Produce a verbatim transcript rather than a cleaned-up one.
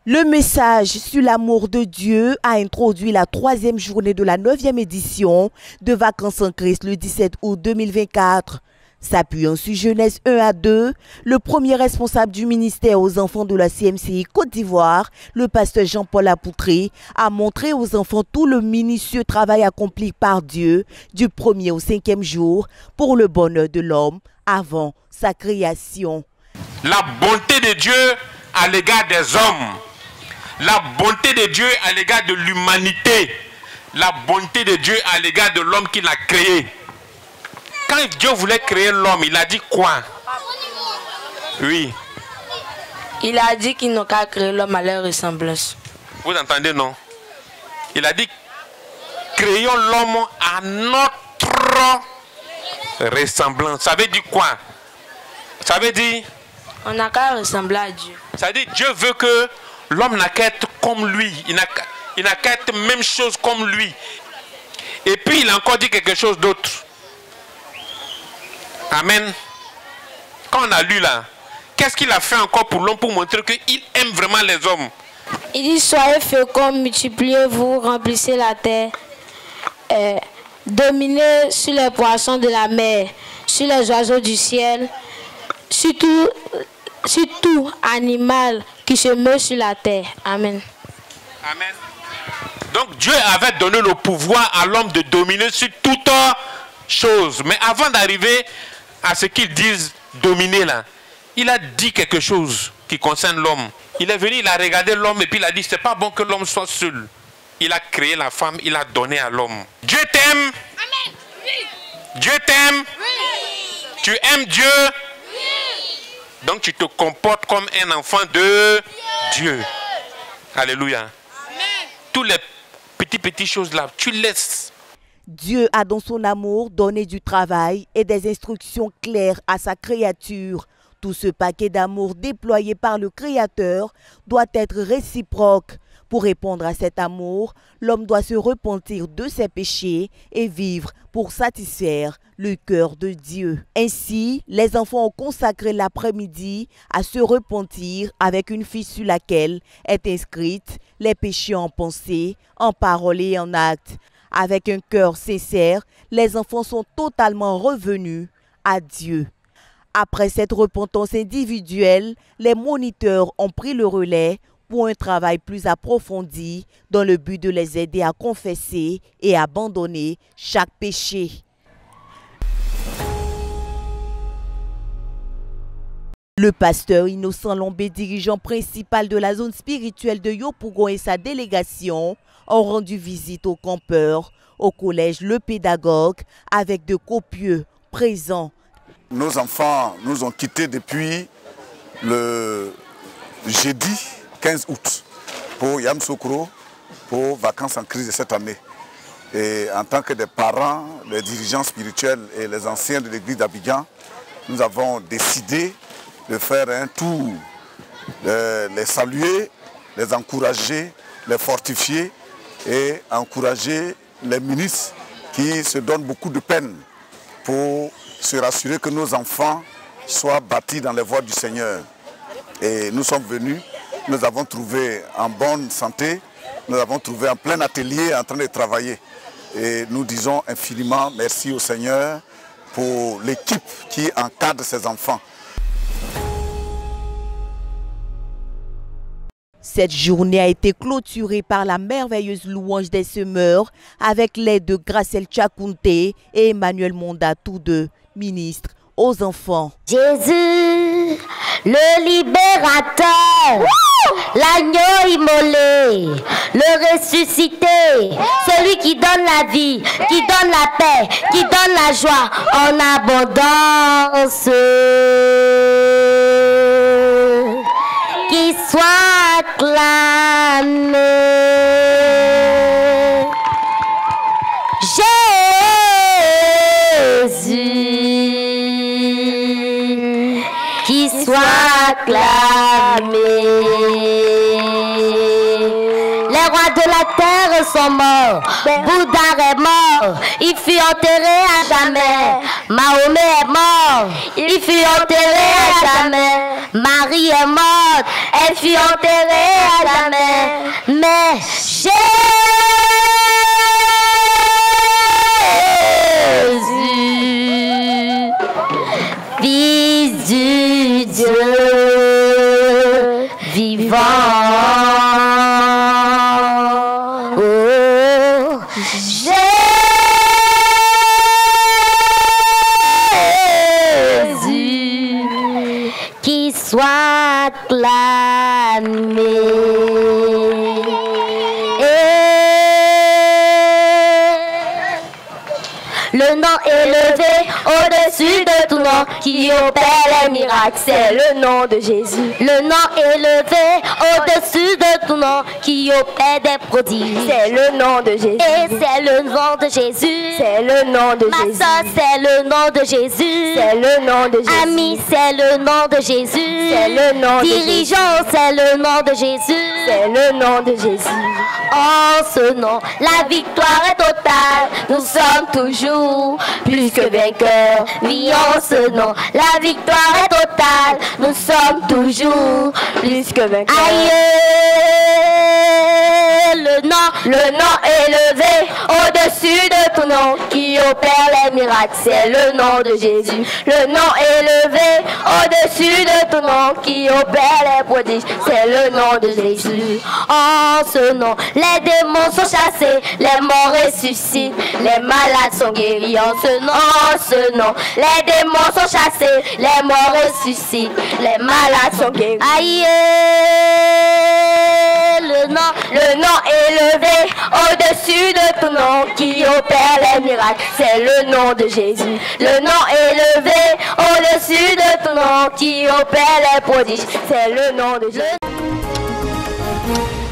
Le message sur l'amour de Dieu a introduit la troisième journée de la neuvième édition de Vacances en Christ le dix-sept août deux mille vingt-quatre. S'appuyant sur Genèse un à deux, le premier responsable du ministère aux enfants de la C M C I Côte d'Ivoire, le pasteur Jean-Paul Apoutré, a montré aux enfants tout le minutieux travail accompli par Dieu du premier au cinquième jour pour le bonheur de l'homme avant sa création. La bonté de Dieu à l'égard des hommes, la bonté de Dieu à l'égard de l'humanité, la bonté de Dieu à l'égard de l'homme qu'il a créé. Quand Dieu voulait créer l'homme, il a dit quoi? Oui. Il a dit qu'il n'a qu'à créer l'homme à leur ressemblance. Vous entendez, non? Il a dit, créons l'homme à notre ressemblance. Ça veut dire quoi? Ça veut dire... On n'a qu'à ressembler à Dieu. Ça veut dire Dieu veut que l'homme n'a qu'à être comme lui. Il n'a qu'à être même chose comme lui. Et puis il a encore dit quelque chose d'autre. Amen. Quand on a lu là, qu'est-ce qu'il a fait encore pour l'homme pour montrer qu'il aime vraiment les hommes? Il dit, soyez féconds, multipliez-vous, remplissez la terre, euh, dominez sur les poissons de la mer, sur les oiseaux du ciel, sur tout, sur tout animal qui se meut sur la terre. Amen. Amen. Donc Dieu avait donné le pouvoir à l'homme de dominer sur toute chose. Mais avant d'arriver à ce qu'ils disent dominer là, il a dit quelque chose qui concerne l'homme. Il est venu, il a regardé l'homme et puis il a dit, c'est pas bon que l'homme soit seul. Il a créé la femme, il a donné à l'homme. Dieu t'aime. Amen. Oui. Dieu t'aime. Oui. Tu aimes Dieu. Oui. Donc tu te comportes comme un enfant de Dieu. Dieu. Alléluia. Amen. Tous les petits petits choses là, tu laisses. Dieu a dans son amour donné du travail et des instructions claires à sa créature. Tout ce paquet d'amour déployé par le Créateur doit être réciproque. Pour répondre à cet amour, l'homme doit se repentir de ses péchés et vivre pour satisfaire le cœur de Dieu. Ainsi, les enfants ont consacré l'après-midi à se repentir avec une fiche sur laquelle est inscrite les péchés en pensée, en parole et en acte. Avec un cœur sincère, les enfants sont totalement revenus à Dieu. Après cette repentance individuelle, les moniteurs ont pris le relais pour un travail plus approfondi dans le but de les aider à confesser et abandonner chaque péché. Le pasteur Innocent Lombé, dirigeant principal de la zone spirituelle de Yopougon et sa délégation, ont rendu visite aux campeurs, au collège Le Pédagogue, avec de copieux présents. Nos enfants nous ont quittés depuis le jeudi quinze août pour Yamoussoukro, pour Vacances en Christ de cette année. Et en tant que des parents, les dirigeants spirituels et les anciens de l'église d'Abidjan, nous avons décidé de faire un tour, de les saluer, les encourager, les fortifier et encourager les ministres qui se donnent beaucoup de peine pour se rassurer que nos enfants soient bâtis dans les voies du Seigneur. Et nous sommes venus, nous avons trouvé en bonne santé, nous avons trouvé en plein atelier en train de travailler. Et nous disons infiniment merci au Seigneur pour l'équipe qui encadre ces enfants. Cette journée a été clôturée par la merveilleuse louange des semeurs avec l'aide de Gracel Tchakounte et Emmanuel Monda, tous deux ministres aux enfants. Jésus, le libérateur, l'agneau immolé, le ressuscité, celui qui donne la vie, qui donne la paix, qui donne la joie en abondance. Qui soit acclamé. Jésus, qui soit acclamé. Les rois de la terre sont morts. Bouddha est mort, il fut enterré à jamais. Mahomet est mort, il fut enterré à jamais. Marie est morte, elle fut enterrée à jamais. Mais Jésus, Fils du Dieu vivant, oh, Jésus, qui soit acclamé. Le nom élevé au-dessus de tout nom qui opère les miracles, c'est le nom de Jésus. Le nom élevé au-dessus de tout nom qui opère des prodiges, c'est le nom de Jésus. Et c'est le nom de Jésus. C'est le nom de Jésus. Ma soeur, c'est le nom de Jésus. C'est le nom de Jésus. Ami, c'est le nom de Jésus. C'est le nom de Jésus. Dirigeant, c'est le nom de Jésus. C'est le nom de Jésus. En ce nom, la victoire est totale. Nous sommes toujours plus que vainqueurs. Oui, en ce nom, la victoire est totale. Nous sommes toujours plus que vainqueurs. Aïe, le nom, le nom élevé au-dessus de tout nom qui opère les miracles, c'est le nom de Jésus. Le nom élevé au-dessus de tout nom qui opère les prodiges, c'est le nom de Jésus. En ce nom, les démons sont chassés, les morts ressuscitent, les malades sont guéris. En ce nom, en ce nom, les démons sont chassés, les morts ressuscitent, les malades sont guéris. Aïe, le nom, le nom élevé au-dessus de tout nom qui opère les miracles, c'est le nom de Jésus. Le nom élevé au-dessus de tout nom qui opère les prodiges, c'est le nom de Jésus.